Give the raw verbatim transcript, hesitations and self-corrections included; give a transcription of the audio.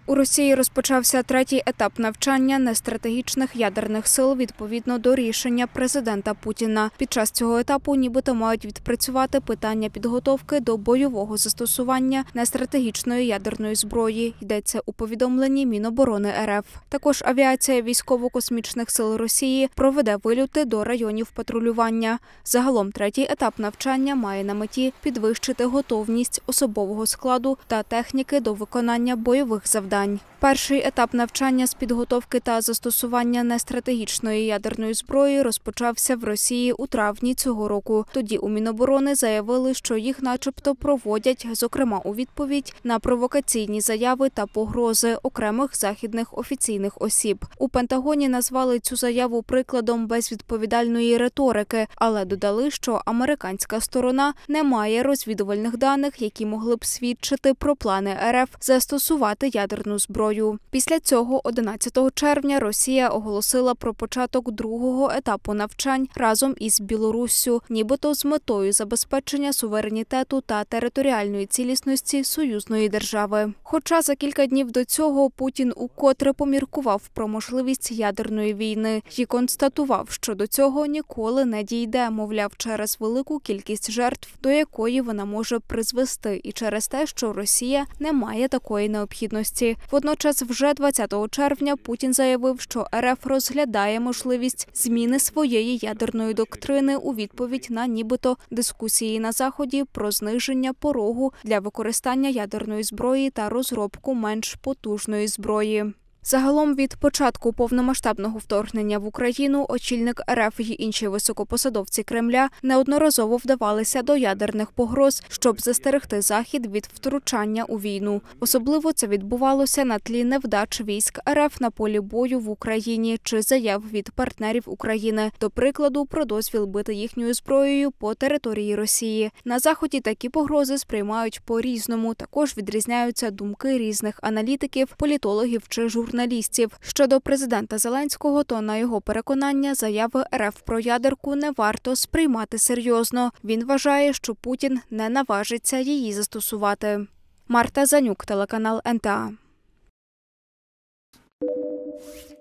У Росії розпочався третій етап навчання нестратегічних ядерних сил відповідно до рішення президента Путіна. Під час цього етапу нібито мають відпрацювати питання підготовки до бойового застосування нестратегічної ядерної зброї, йдеться у повідомленні Міноборони РФ. Також авіація військово-космічних сил Росії проведе вильоти до районів патрулювання. Загалом третій етап навчання має на меті підвищити готовність особового складу та техніки до виконання бойових завдань. Перший етап навчання з підготовки та застосування нестратегічної ядерної зброї розпочався в Росії у травні цього року. Тоді у Міноборони заявили, що їх начебто проводять, зокрема у відповідь на провокаційні заяви та погрози окремих західних офіційних осіб. У Пентагоні назвали цю заяву прикладом безвідповідальної риторики, але додали, що американська сторона не має розвідувальних даних, які могли б свідчити про плани РФ застосувати ядерну зброю. Після цього одинадцятого червня Росія оголосила про початок другого етапу навчань разом із Білоруссю, нібито з метою забезпечення суверенітету та територіальної цілісності союзної держави. Хоча за кілька днів до цього Путін укотре поміркував про можливість ядерної війни і констатував, що до цього ніколи не дійде, мовляв, через велику кількість жертв, до якої вона може призвести, і через те, що Росія не має такої необхідності. Водночас вже двадцятого червня Путін заявив, що РФ розглядає можливість зміни своєї ядерної доктрини у відповідь на нібито дискусії на Заході про зниження порогу для використання ядерної зброї та розробку менш потужної зброї. Загалом від початку повномасштабного вторгнення в Україну очільник РФ і інші високопосадовці Кремля неодноразово вдавалися до ядерних погроз, щоб застерегти Захід від втручання у війну. Особливо це відбувалося на тлі невдач військ РФ на полі бою в Україні чи заяв від партнерів України, до прикладу, про дозвіл бити їхньою зброєю по території Росії. На Заході такі погрози сприймають по-різному, також відрізняються думки різних аналітиків, політологів чи журналістів. Журналістів. Щодо президента Зеленського, то, на його переконання, заяви РФ про ядерку не варто сприймати серйозно. Він вважає, що Путін не наважиться її застосувати. Марта Занюк, телеканал ен те а.